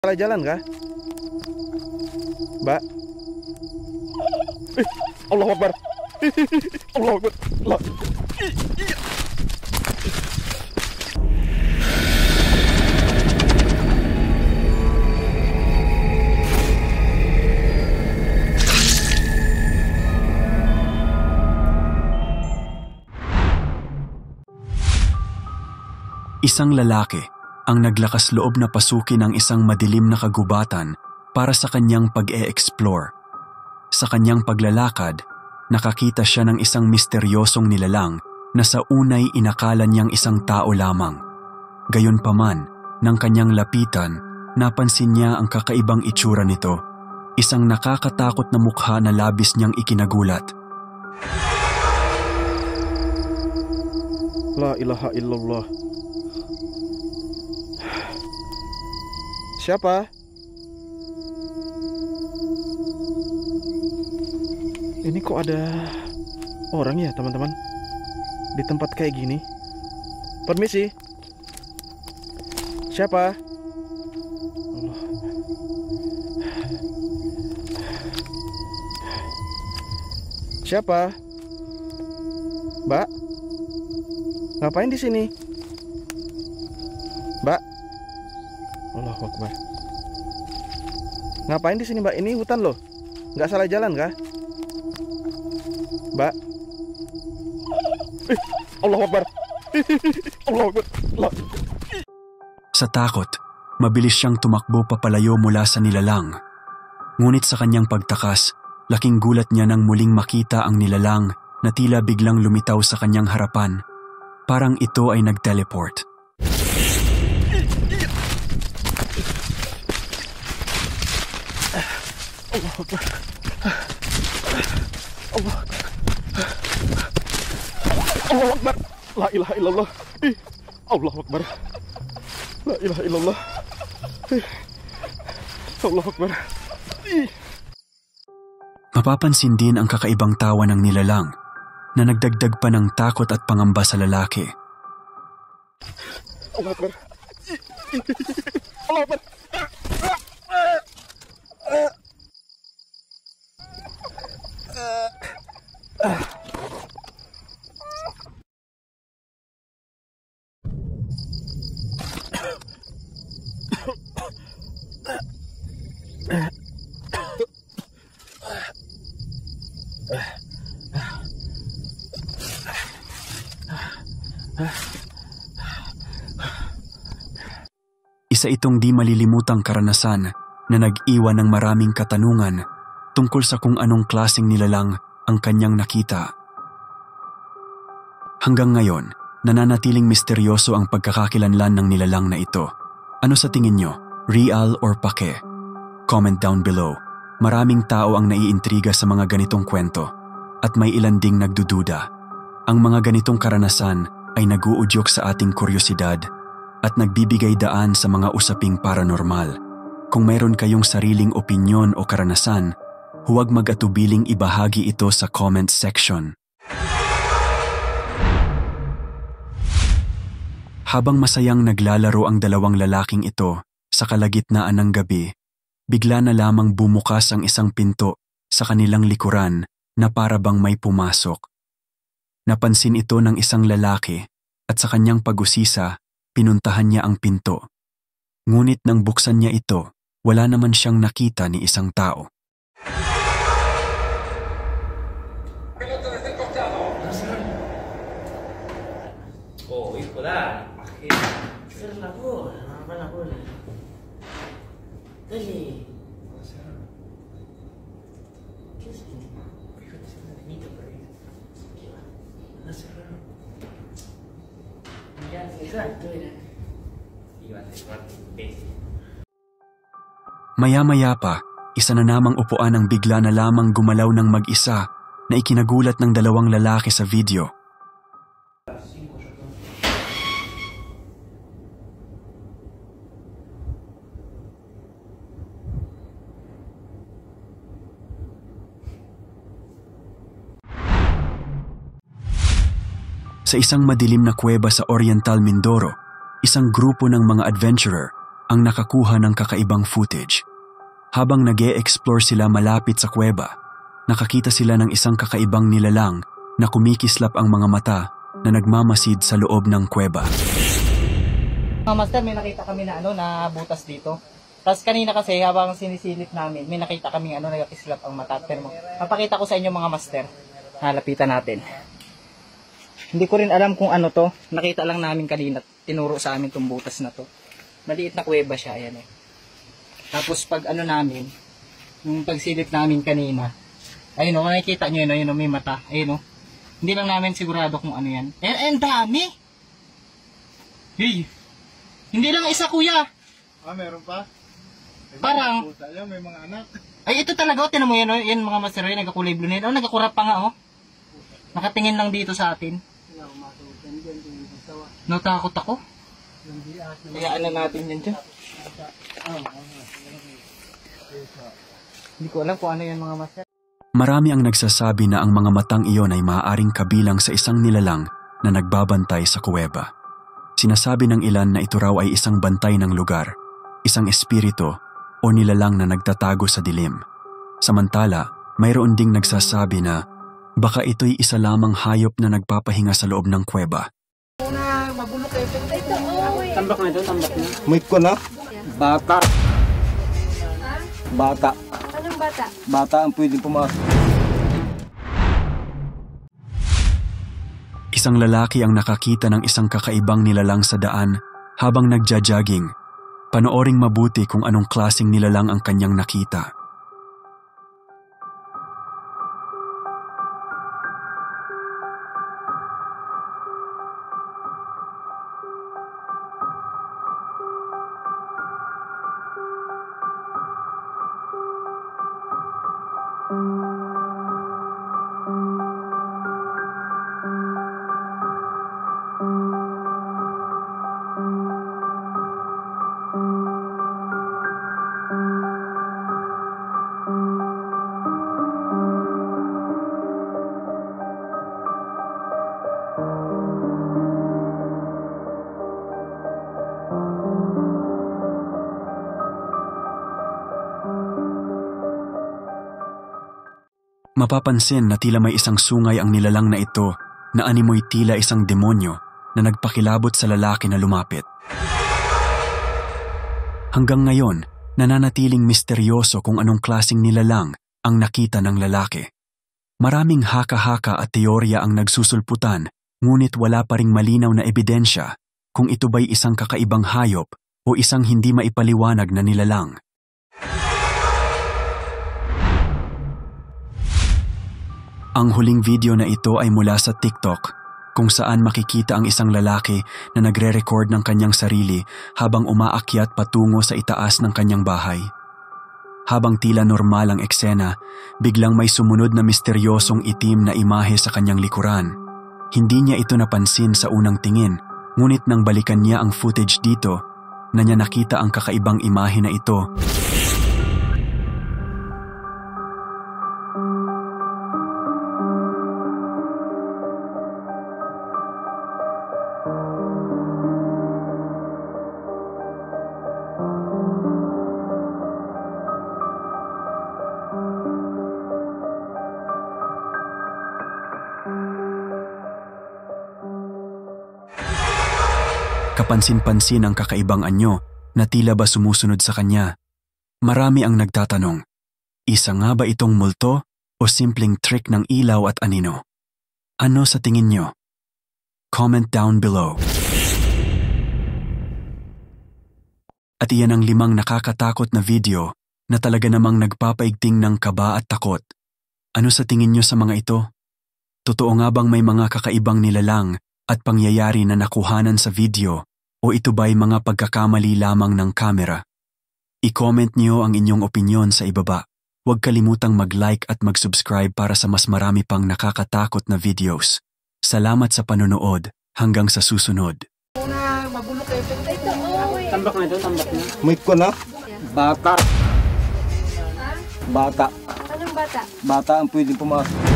Salah jalan kah? Mbak? Allahu Akbar. Allahu Akbar. Isang lalaki ang naglakas loob na pasukin ang isang madilim na kagubatan para sa kanyang pag-e-explore. Sa kanyang paglalakad, nakakita siya ng isang misteryosong nilalang na sa unay inakala niyang isang tao lamang. Gayunpaman, nang kanyang lapitan, napansin niya ang kakaibang itsura nito, isang nakakatakot na mukha na labis niyang ikinagulat. La ilaha illallah. Siapa? Ini kok ada orang ya teman-teman di tempat kayak gini? Permisi. Siapa? Allah. Siapa? Mbak? Ngapain di sini? Mbak? Allahu Akbar. Ngapain di sini, Mbak? Ini hutan loh. Nggak salah jalan kah? Mbak? Allahu Akbar. Allahu Akbar. Sa takot, mabilis siyang tumakbo papalayo mula sa nilalang. Ngunit sa kanyang pagtakas, laking gulat niya nang muling makita ang nilalang na tila biglang lumitaw sa kanyang harapan. Parang ito ay nag-teleport. Allahu Akbar. Allah. Allahu Akbar. La ilaha illallah. Allahu Akbar. La ilaha illallah. Allahu Akbar. Mapapansin din ang kakaibang tawa ng nilalang na nagdagdag pa ng takot at pangamba sa lalaki. Allahu Akbar. Allahu Akbar. Isa itong di malilimutang karanasan na nag-iwan ng maraming katanungan tungkol sa kung anong klaseng nilalang ang kanyang nakita. Hanggang ngayon, nananatiling misteryoso ang pagkakakilanlan ng nilalang na ito. Ano sa tingin nyo? Real or pake? Comment down below. Maraming tao ang naiintriga sa mga ganitong kwento at may ilan ding nagdududa. Ang mga ganitong karanasan ay nag-uudyok sa ating kuryosidad at nagbibigay daan sa mga usaping paranormal. Kung mayroon kayong sariling opinyon o karanasan, huwag mag-atubiling ibahagi ito sa comment section. Habang masayang naglalaro ang dalawang lalaking ito sa kalagitnaan ng gabi, bigla na lamang bumukas ang isang pinto sa kanilang likuran na para bang may pumasok. Napansin ito ng isang lalaki at sa kanyang pag-usisa, pinuntahan niya ang pinto. Ngunit nang buksan niya ito, wala naman siyang nakita ni isang tao. Oh, hijo da. Cierra la bola, no la bola. Dale. ¿Qué es esto? Fíjate, es una niñita por ahí. ¿Qué va? Anda a cerrar. Ya, exacto, era. Iba a cerrar, imbécil. Maya-maya pa, isa na namang upuan ang bigla na lamang gumalaw ng mag-isa na ikinagulat ng dalawang lalaki sa video. Sa isang madilim na kuweba sa Oriental Mindoro, isang grupo ng mga adventurer ang nakakuha ng kakaibang footage. Habang nag-e-explore sila malapit sa kuweba, nakakita sila ng isang kakaibang nilalang na kumikislap ang mga mata na nagmamasid sa loob ng kuweba. Mga master, may nakita kami na na butas dito. Tapos kanina kasi habang sinisilip namin, may nakita kami nagkislap ang mata. Pero papakita ko sa inyo mga master. Halapitan natin. Hindi ko rin alam kung ano to. Nakita lang namin kanina, tinuro sa amin tong butas na to. Maliit na kuweba siya, ayan eh. Tapos pag namin, yung pagsilip namin kanina, ayun o, nakikita nyo yun, may mata, ayun o. Hindi lang namin sigurado kung ano yan. Ang dami! Hey! Hindi lang isa, kuya! Meron pa? Parang, May mga anak. ay ito talaga, tinan mo yan, yan mga master, yun, nagkakulay blue na yun. Nagkakurap pa nga, nakatingin lang dito sa atin. Natakot ako. Kaya natin yan dyan. Hindi ko alam kung ano yan mga master. Marami ang nagsasabi na ang mga matang iyon ay maaaring kabilang sa isang nilalang na nagbabantay sa kuweba. Sinasabi ng ilan na ito raw ay isang bantay ng lugar, isang espiritu o nilalang na nagtatago sa dilim. Samantala, mayroon ding nagsasabi na baka ito'y isa lamang hayop na nagpapahinga sa loob ng kuweba. Tambak na ito, tambak na. May ko na? Bata. Bata. Anong bata? Bata ang pwedeng pumasok. Isang lalaki ang nakakita ng isang kakaibang nilalang sa daan habang nagja-jogging. Panooring mabuti kung anong klaseng nilalang ang kanyang nakita. Mapapansin na tila may isang sungay ang nilalang na ito na animoy tila isang demonyo na nagpakilabot sa lalaki na lumapit. Hanggang ngayon, nananatiling misteryoso kung anong klaseng nilalang ang nakita ng lalaki. Maraming haka-haka at teorya ang nagsusulputan, ngunit wala pa ring malinaw na ebidensya kung ito ba'y isang kakaibang hayop o isang hindi maipaliwanag na nilalang. Ang huling video na ito ay mula sa TikTok, kung saan makikita ang isang lalaki na nagre-record ng kanyang sarili habang umaakyat patungo sa itaas ng kanyang bahay. Habang tila normal ang eksena, biglang may sumunod na misteryosong itim na imahe sa kanyang likuran. Hindi niya ito napansin sa unang tingin, ngunit nang balikan niya ang footage dito, na niya nakita ang kakaibang imahe na ito. Kapansin-pansin ang kakaibang anyo na tila ba sumusunod sa kanya. Marami ang nagtatanong, isa nga ba itong multo o simpleng trick ng ilaw at anino? Ano sa tingin nyo? Comment down below. At iyan ang 5 nakakatakot na video na talaga namang nagpapaigting ng kaba at takot. Ano sa tingin nyo sa mga ito? Totoo nga bang may mga kakaibang nilalang at pangyayari na nakuhanan sa video o ito ba'y mga pagkakamali lamang ng kamera? I-comment niyo ang inyong opinyon sa ibaba. Huwag kalimutang mag-like at mag-subscribe para sa mas marami pang nakakatakot na videos. Salamat sa panonood. Hanggang sa susunod. Tambak na ito, tambak na. May ko na? Bata. Ha? Bata. Anong bata? Bata ang pwedeng pumasok.